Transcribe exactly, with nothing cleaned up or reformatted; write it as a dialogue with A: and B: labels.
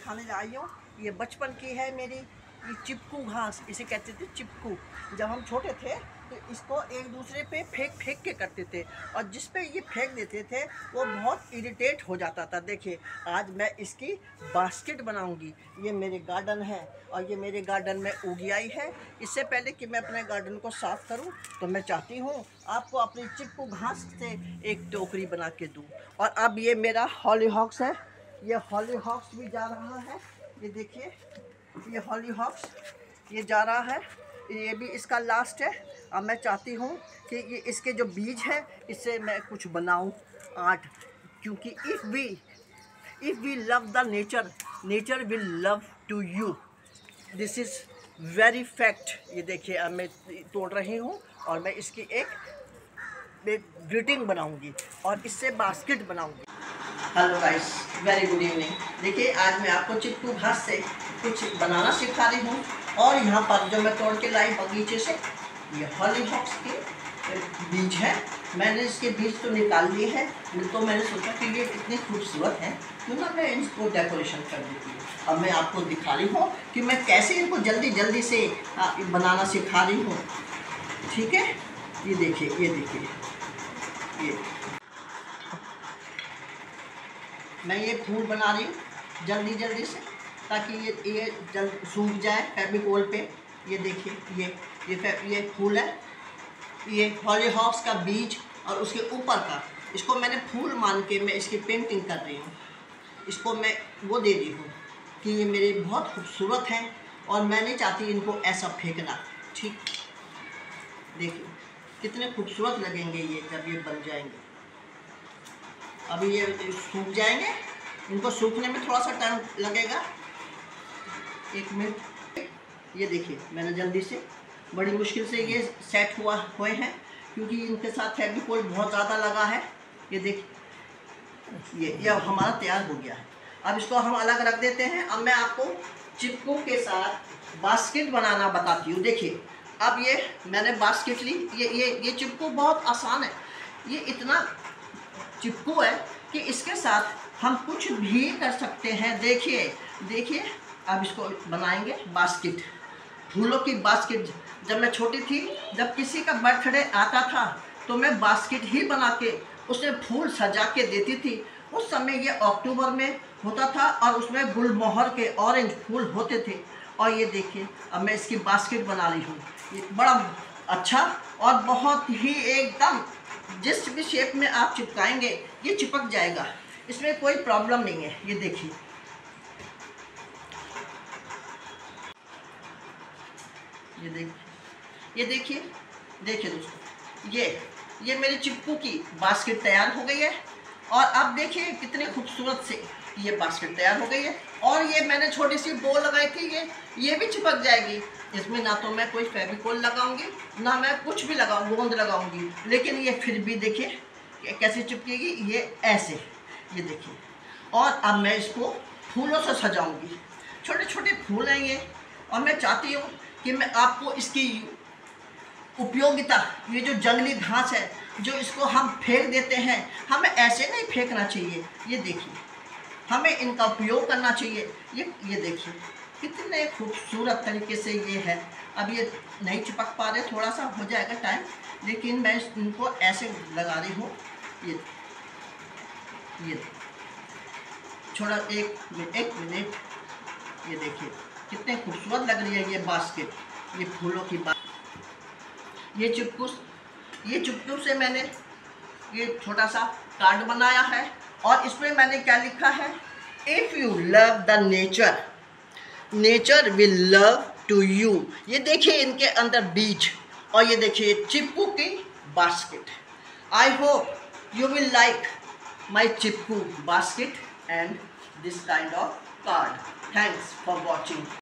A: दिखाने आई हूँ। ये बचपन की है मेरी, ये चिपकू घास इसे कहते थे, चिपकू। जब हम छोटे थे तो इसको एक दूसरे पे फेंक फेंक के करते थे, और जिस पे ये फेंक देते थे वो बहुत इरिटेट हो जाता था। देखिए आज मैं इसकी बास्केट बनाऊंगी। ये मेरे गार्डन है और ये मेरे गार्डन में उगी आई है। इससे पहले कि मैं अपने गार्डन को साफ़ करूं तो मैं चाहती हूं आपको अपनी चिपकू घास से एक टोकरी बना के दूं। और अब ये मेरा हॉलीहॉक्स है, ये हॉलीहॉक्स भी जा रहा है। ये देखिए ये हॉलीहॉक्स ये जा रहा है, ये भी इसका लास्ट है। अब मैं चाहती हूँ कि ये इसके जो बीज है इससे मैं कुछ बनाऊँ आर्ट, क्योंकि if we if we love the nature, nature will love to you. This is very fact. ये देखिए अब मैं तोड़ रही हूँ और मैं इसकी एक ग्रीटिंग बनाऊँगी और इससे बास्केट बनाऊँगी। Hello guys, very good evening. देखिए आज मैं आपको चिपकू घास से कुछ बनाना सिखा रही हूँ। और यहाँ पर जो मैं तोड़ के लाई बगीचे से, ये हॉलीहॉक्स के बीज है। मैंने इसके बीज तो निकाल लिए हैं, तो मैंने सोचा कि ये इतनी खूबसूरत है क्यों ना मैं इसको डेकोरेशन कर देती हूँ। अब मैं आपको दिखा रही हूँ कि मैं कैसे इनको जल्दी जल्दी से बनाना सिखा रही हूँ। ठीक है, ये देखिए ये देखिए ये मैं ये फूल बना रही हूँ जल्दी जल्दी से, ताकि ये ये जल्द सूख जाए फेविकोल पे। ये देखिए ये ये ये फूल है, ये हॉलीहॉक्स का बीज और उसके ऊपर का, इसको मैंने फूल मान के मैं इसकी पेंटिंग कर रही हूँ। इसको मैं वो दे रही हूँ कि ये मेरे बहुत खूबसूरत हैं और मैं नहीं चाहती इनको ऐसा फेंकना। ठीक, देखिए कितने खूबसूरत लगेंगे ये जब ये बन जाएंगे। अभी ये सूख जाएंगे, इनको सूखने में थोड़ा सा टाइम लगेगा, एक मिनट। ये देखिए मैंने जल्दी से बड़ी मुश्किल से ये सेट हुआ हुए हैं, क्योंकि इनके साथ फेविकोल बहुत ज़्यादा लगा है। ये देखिए ये ये हमारा तैयार हो गया है। अब इसको हम अलग रख देते हैं। अब मैं आपको चिपकू के साथ बास्केट बनाना बताती हूँ। देखिए अब ये मैंने बास्केट ली। ये ये ये चिपकू बहुत आसान है। ये इतना चिपकू है कि इसके साथ हम कुछ भी कर सकते हैं। देखिए देखिए अब इसको बनाएंगे बास्केट, फूलों की बास्केट। जब मैं छोटी थी, जब किसी का बर्थडे आता था तो मैं बास्केट ही बना के उसमें फूल सजा के देती थी। उस समय ये अक्टूबर में होता था और उसमें गुलमोहर के ऑरेंज फूल होते थे। और ये देखिए अब मैं इसकी बास्केट बना रही हूँ। ये बड़ा अच्छा और बहुत ही एकदम जिस भी शेप में आप चिपकाएंगे ये चिपक जाएगा, इसमें कोई प्रॉब्लम नहीं है। ये देखिए ये देखिए ये देखिए देखिए दोस्तों, ये ये मेरी चिपकू की बास्केट तैयार हो गई है। और अब देखिए कितनी खूबसूरत से ये बास्केट तैयार हो गई है। और ये मैंने छोटी सी बो लगाई थी, ये ये भी चिपक जाएगी। इसमें ना तो मैं कोई फेविकोल लगाऊंगी ना मैं कुछ भी लगाऊँ गोंद लगाऊंगी, लेकिन ये फिर भी देखिए कैसे चिपकेगी, ये ऐसे। ये देखिए और अब मैं इसको फूलों से सजाऊंगी। छोटे छोटे फूल हैं ये, और मैं चाहती हूँ कि मैं आपको इसकी उपयोगिता, ये जो जंगली घास है जो इसको हम फेंक देते हैं, हमें ऐसे नहीं फेंकना चाहिए। ये देखिए हमें इनका उपयोग करना चाहिए। ये ये देखिए कितने खूबसूरत तरीके से ये है। अब ये नहीं चिपक पा रहे, थोड़ा सा हो जाएगा टाइम, लेकिन मैं इनको ऐसे लगा रही हूँ। ये ये छोड़ा एक मिनट एक मिनट ये देखिए कितने खूबसूरत लग रही है ये बास्केट, ये फूलों की बात। ये चिपकू ये चिपकू से मैंने ये छोटा सा कार्ड बनाया है और इसमें मैंने क्या लिखा है, if you love the nature, nature will love to you. ये देखिए इनके अंदर बीज, और ये देखिए चिपकू की basket. I hope you will like my chipku basket and this kind of card. Thanks for watching.